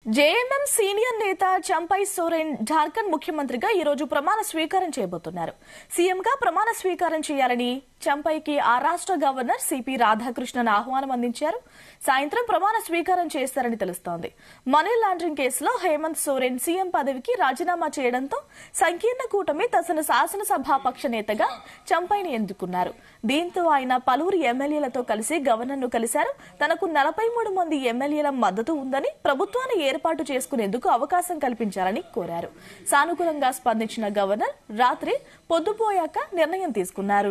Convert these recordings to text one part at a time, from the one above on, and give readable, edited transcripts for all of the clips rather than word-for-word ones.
JMM senior నేత చంపై సోరెన్ జార్ఖండ్ ముఖ్యమంత్రిగా ఈ రోజు ప్రమాణ స్వీకారం చేయబోతున్నారు. సీఎంగా ప్రమాణ స్వీకారం చేయాలని చంపైకి ఆ రాష్ట్ర గవర్నర్ సిపి రాధాకృష్ణన్ ఆహ్వానం అందించారు. సాయంత్రం ప్రమాణ స్వీకారం చేస్తారని తెలుస్తోంది. మనీ లాండరింగ్ కేసులో హేమంత్ సోరెన్ సీఎం పదవికి రాజీనామా చేయడంతో సంకీర్ణ కూటమి తన శాసనసభాపక్ష నేతగా చంపైని ఎన్నుకున్నారు. దీంతో ఆయన పలువురు ఎమ్మెల్యేలతో కలిసి గవర్నర్ను కలిశారు. తనకు 43 మంది ఎమ్మెల్యేల మద్దతు ఉందని ప్రభుత్వాన్ని ఏర్పాటు చేసుకునేందుకు అవకాశం కల్పించాలని కోరారు. సానుకూలంగా స్పందించిన గవర్నర్ రాత్రి పొద్దుపోయాక నిర్ణయం తీసుకున్నారు.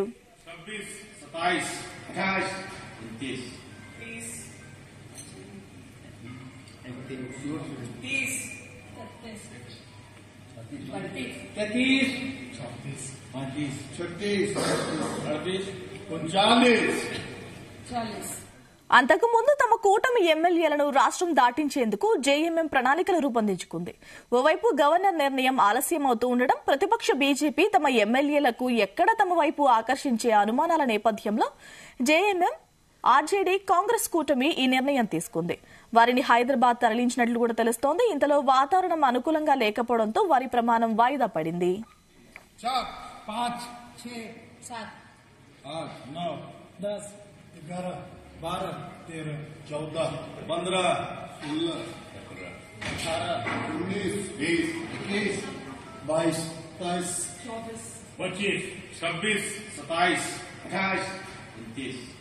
అంతకుముందు తమ కూటమి ఎమ్మెల్యేలను రాష్ట్రం దాటించేందుకు జేఎంఎం ప్రణాళికలు రూపొందించుకుంది. ఓవైపు గవర్నర్ నిర్ణయం ఆలస్యమవుతూ ఉండడం, ప్రతిపక్ష బీజేపీ తమ ఎమ్మెల్యేలకు ఎక్కడ తమ వైపు ఆకర్షించే అనుమానాల నేపథ్యంలో జేఎంఎం, ఆర్జేడీ, కాంగ్రెస్ కూటమి ఈ నిర్ణయం తీసుకుంది. వారిని హైదరాబాద్ తరలించినట్లు కూడా తెలుస్తోంది. ఇంతలో వాతావరణం అనుకూలంగా లేకపోవడంతో వారి ప్రమాణం వాయిదా పడింది. 5, 6, 7, 8, 9, 10, 11, 12, 13, 14, 15, 16, 18, 19, 20, 22, 23, 24, 25, 26, 27, 28, 29, 30.